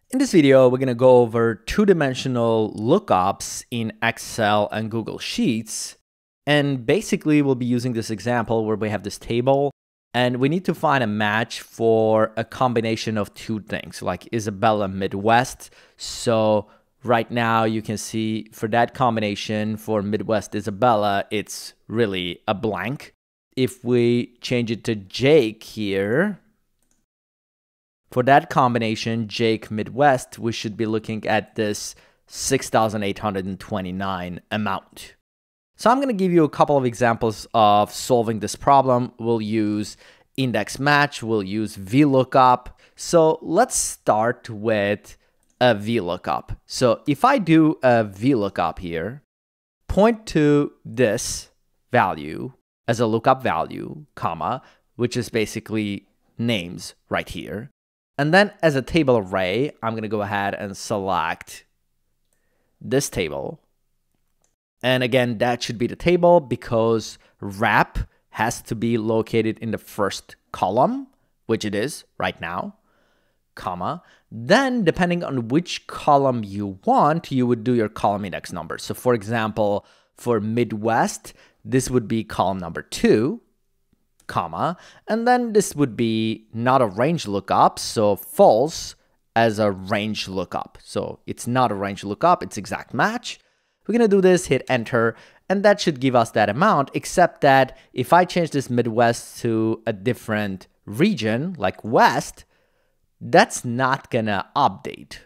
In this video, we're going to go over two-dimensional lookups in Excel and Google Sheets. And basically, we'll be using this example where we have this table and we need to find a match for a combination of two things, like Isabella Midwest. So right now you can see for that combination for Midwest Isabella, it's really a blank. If we change it to Jake here, for that combination, Jake Midwest, we should be looking at this 6,829 amount. So I'm going to give you a couple of examples of solving this problem. We'll use index match, we'll use VLOOKUP. So let's start with a VLOOKUP. So if I do a VLOOKUP here, point to this value as a lookup value, comma, which is basically names right here. And then as a table array, I'm going to go ahead and select this table. And again, that should be the table because wrap has to be located in the first column, which it is right now, comma. Then depending on which column you want, you would do your column index number. So for example, for Midwest, this would be column number 2. Comma, and then this would be not a range lookup, so false as a range lookup. So it's not a range lookup, it's exact match. We're gonna do this, hit enter, and that should give us that amount, except that if I change this Midwest to a different region, like West, that's not gonna update.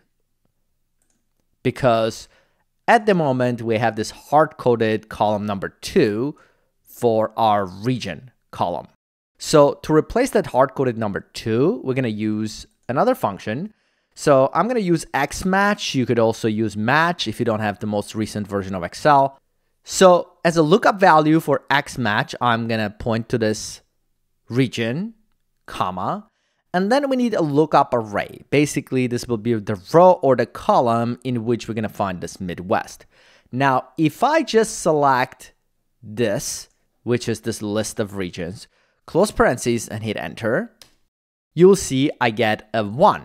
Because at the moment, we have this hard-coded column number 2 for our region column. So to replace that hard-coded number 2, we're going to use another function. So I'm going to use xmatch. You could also use match if you don't have the most recent version of Excel. So as a lookup value for xmatch, I'm going to point to this region, comma, and then we need a lookup array. Basically, this will be the row or the column in which we're going to find this Midwest. Now, if I just select this, which is this list of regions, close parentheses and hit enter, you'll see I get a 1.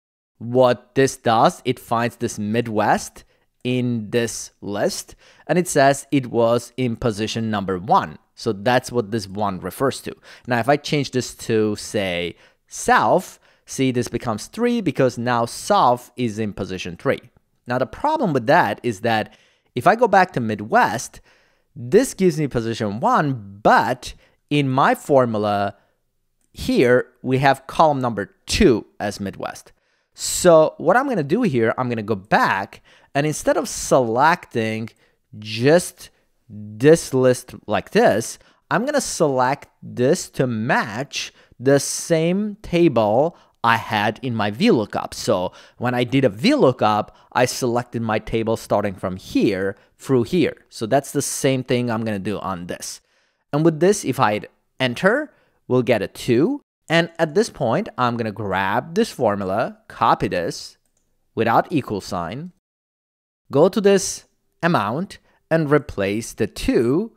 What this does, it finds this Midwest in this list and it says it was in position number 1. So that's what this 1 refers to. Now, if I change this to say South, see this becomes 3 because now South is in position 3. Now, the problem with that is that if I go back to Midwest, this gives me position 1, but in my formula here, we have column number 2 as Midwest. So what I'm going to do here, I'm going to go back and instead of selecting just this list like this, I'm going to select this to match the same table I had in my VLOOKUP. So when I did a VLOOKUP, I selected my table starting from here through here. So that's the same thing I'm going to do on this. And with this, if I hit enter, we'll get a 2. And at this point, I'm going to grab this formula, copy this without equal sign, go to this amount and replace the 2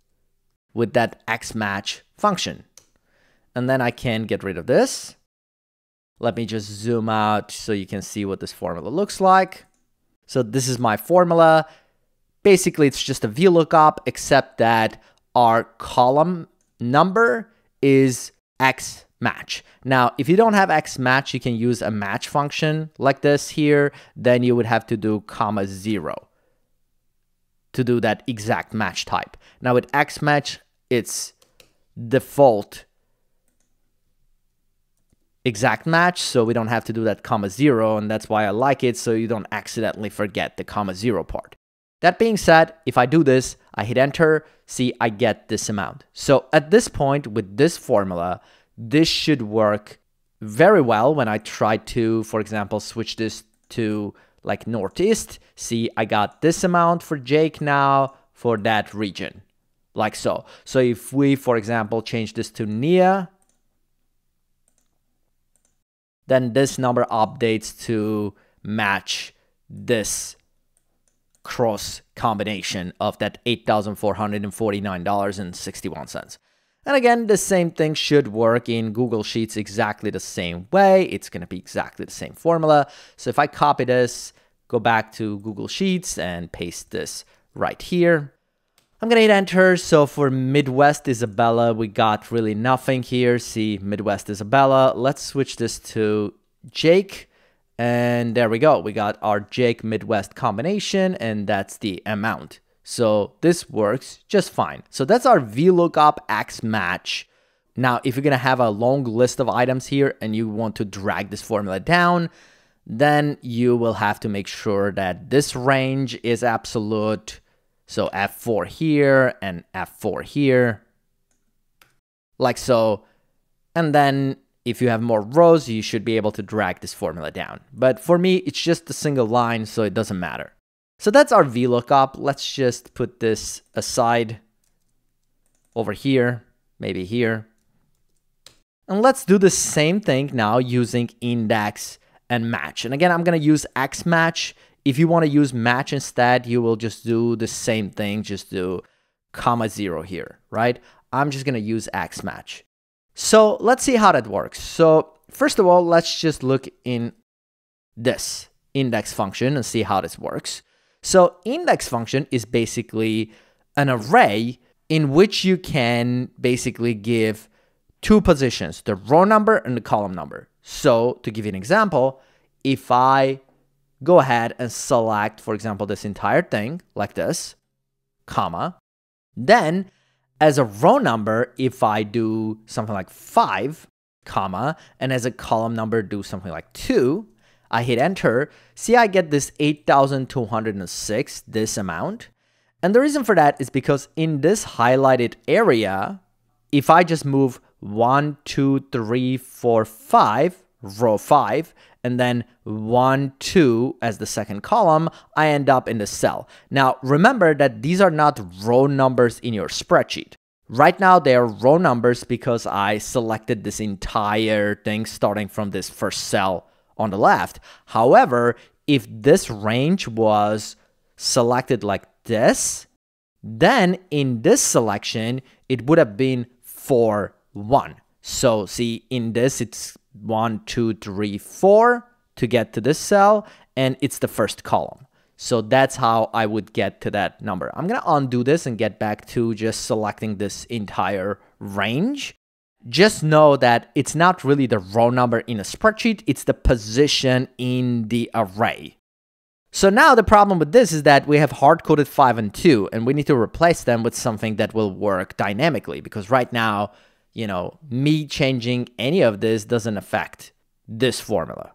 with that xmatch function. And then I can get rid of this. Let me just zoom out so you can see what this formula looks like. So this is my formula. Basically, it's just a VLOOKUP, except that our column number is xmatch. Now, if you don't have xmatch, you can use a match function like this here. Then you would have to do comma 0 to do that exact match type. Now, with xmatch, it's default exact match, so we don't have to do that comma 0, and that's why I like it, so you don't accidentally forget the comma 0 part. That being said, if I do this, I hit enter, see I get this amount. So at this point with this formula, this should work very well when I try to, for example, switch this to like Northeast. See, I got this amount for Jake now for that region, like so. So if we, for example, change this to NIA, then this number updates to match this cross combination of that $8,449.61. And again, the same thing should work in Google Sheets exactly the same way. It's going to be exactly the same formula. So if I copy this, go back to Google Sheets and paste this right here, I'm going to hit enter. So for Midwest Isabella, we got really nothing here. See, Midwest Isabella. Let's switch this to Jake. And there we go. We got our Jake Midwest combination, and that's the amount. So this works just fine. So that's our VLOOKUP X match. Now, if you're going to have a long list of items here and you want to drag this formula down, then you will have to make sure that this range is absolute. So F4 here and F4 here, like so. And then if you have more rows, you should be able to drag this formula down. But for me, it's just a single line, so it doesn't matter. So that's our VLOOKUP. Let's just put this aside over here, maybe here. And let's do the same thing now using index and match. And again, I'm going to use X match. If you want to use match instead, you will just do the same thing. Just do comma 0 here, right? I'm just going to use X match. So let's see how that works. So first of all, let's just look in this index function and see how this works. So index function is basically an array in which you can basically give two positions, the row number and the column number. So to give you an example, if I go ahead and select, for example, this entire thing like this, comma, then as a row number, if I do something like 5, comma, and as a column number, do something like 2, I hit enter. See, I get this 8,206, this amount. And the reason for that is because in this highlighted area, if I just move 1, 2, 3, 4, 5, row 5, and then 1, 2 as the second column, I end up in the cell. Now, remember that these are not row numbers in your spreadsheet. Right now, they are row numbers because I selected this entire thing starting from this first cell on the left. However, if this range was selected like this, then in this selection, it would have been 4, 1. So see, in this, it's 1, 2, 3, 4 to get to this cell, and it's the first column. So that's how I would get to that number. I'm going to undo this and get back to just selecting this entire range. Just know that it's not really the row number in a spreadsheet, it's the position in the array. So now the problem with this is that we have hard-coded 5 and 2, and we need to replace them with something that will work dynamically, because right now, you know, me changing any of this doesn't affect this formula.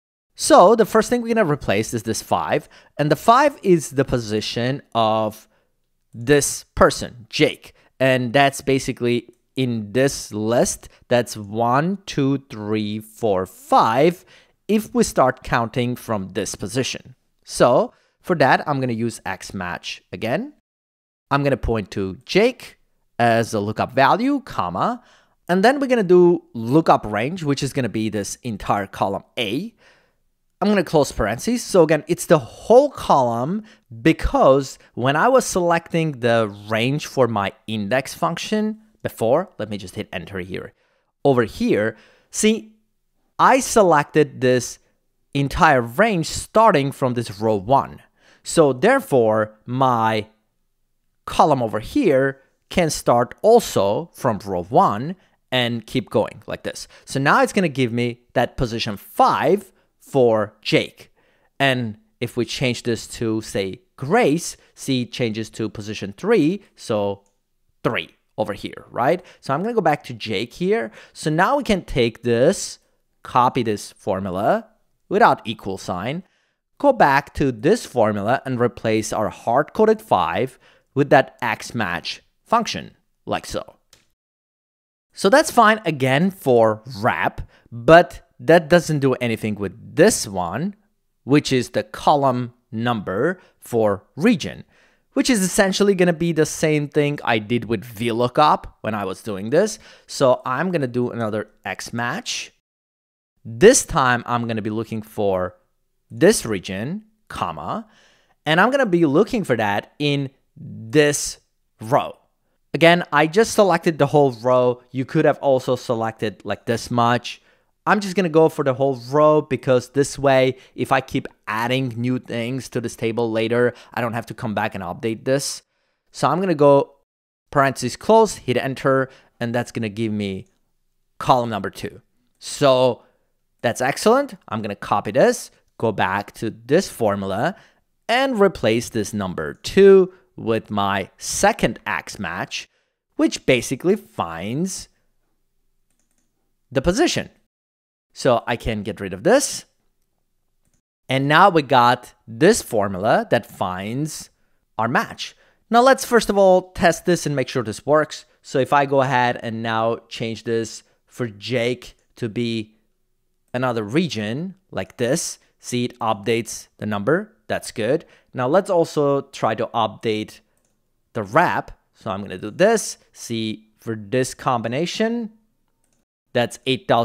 So the first thing we're going to replace is this 5, and the 5 is the position of this person, Jake, and that's basically in this list, that's 1, 2, 3, 4, 5, if we start counting from this position. So for that, I'm going to use X match again. I'm going to point to Jake as a lookup value, comma, and then we're going to do lookup range, which is going to be this entire column A. I'm going to close parentheses. So again, it's the whole column because when I was selecting the range for my index function before, let me just hit enter here. Over here, see, I selected this entire range starting from this row 1. So therefore, my column over here can start also from row 1 and keep going like this. So now it's going to give me that position 5 for Jake. And if we change this to, say, Grace, see, it changes to position 3, so 3 over here, right? So I'm going to go back to Jake here. So now we can take this, copy this formula without equal sign, go back to this formula and replace our hard-coded 5 with that X match function, like so. So that's fine again for wrap, but that doesn't do anything with this one, which is the column number for region, which is essentially going to be the same thing I did with VLOOKUP when I was doing this. So I'm going to do another X match. This time I'm going to be looking for this region, comma, and I'm going to be looking for that in this row. Again, I just selected the whole row. You could have also selected like this much. I'm just gonna go for the whole row because this way, if I keep adding new things to this table later, I don't have to come back and update this. So I'm gonna go parentheses close, hit enter, and that's gonna give me column number 2. So that's excellent. I'm gonna copy this, go back to this formula, and replace this number 2 with my second X match, which basically finds the position. So I can get rid of this. And now we got this formula that finds our match. Now let's first of all test this and make sure this works. So if I go ahead and now change this for Jake to be another region like this, see it updates the number. That's good. Now let's also try to update the wrap. So I'm going to do this. See, for this combination, that's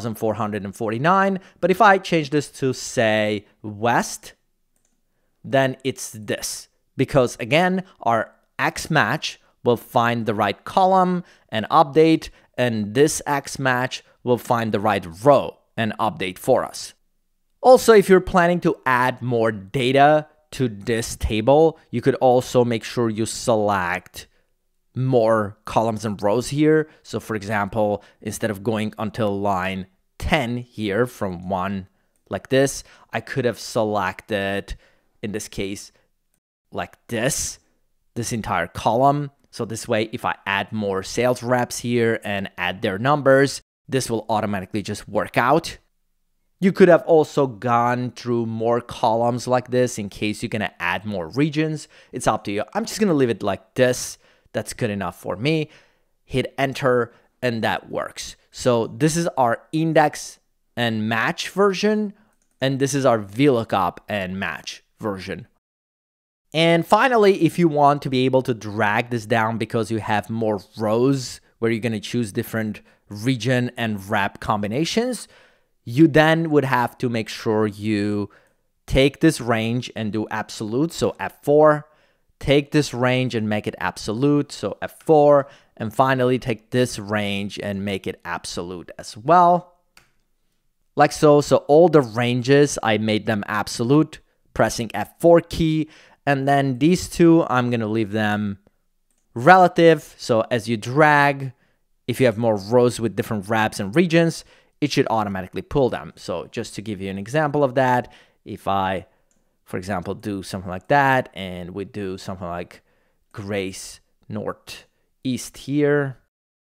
8,449. But if I change this to, say, West, then it's this. Because again, our X match will find the right column and update, and this X match will find the right row and update for us. Also, if you're planning to add more data to this table, you could also make sure you select more columns and rows here. So for example, instead of going until line 10 here from 1 like this, I could have selected, in this case, like this entire column. So this way, if I add more sales reps here and add their numbers, this will automatically just work out. You could have also gone through more columns like this in case you're going to add more regions. It's up to you. I'm just going to leave it like this. That's good enough for me. Hit enter and that works. So this is our index and match version, and this is our VLOOKUP and match version. And finally, if you want to be able to drag this down because you have more rows where you're going to choose different region and wrap combinations, you then would have to make sure you take this range and do absolute, so F4. Take this range and make it absolute, so F4. And finally, take this range and make it absolute as well. Like so. So all the ranges, I made them absolute, pressing F4 key. And then these two, I'm going to leave them relative. So as you drag, if you have more rows with different wraps and regions, it should automatically pull them. So just to give you an example of that, if I, for example, do something like that, and we do something like Grace Northeast here,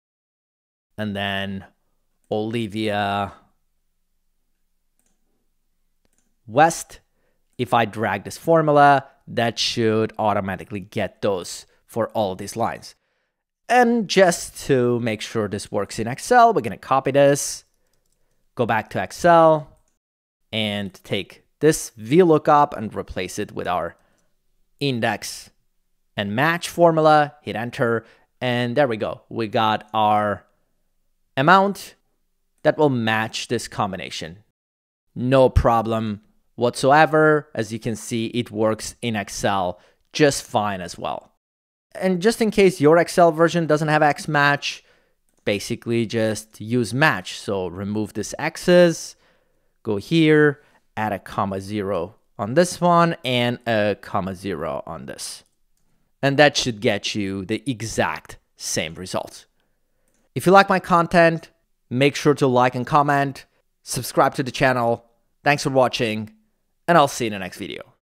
and then Olivia West, if I drag this formula, that should automatically get those for all these lines. And just to make sure this works in Excel, we're going to copy this, go back to Excel, and take this VLOOKUP and replace it with our index and match formula, hit enter, and there we go. We got our amount that will match this combination. No problem whatsoever. As you can see, it works in Excel just fine as well. And just in case your Excel version doesn't have X match, basically just use match. So remove this X's, go here, add a comma 0 on this one and a comma 0 on this. And that should get you the exact same result. If you like my content, make sure to like and comment, subscribe to the channel. Thanks for watching, and I'll see you in the next video.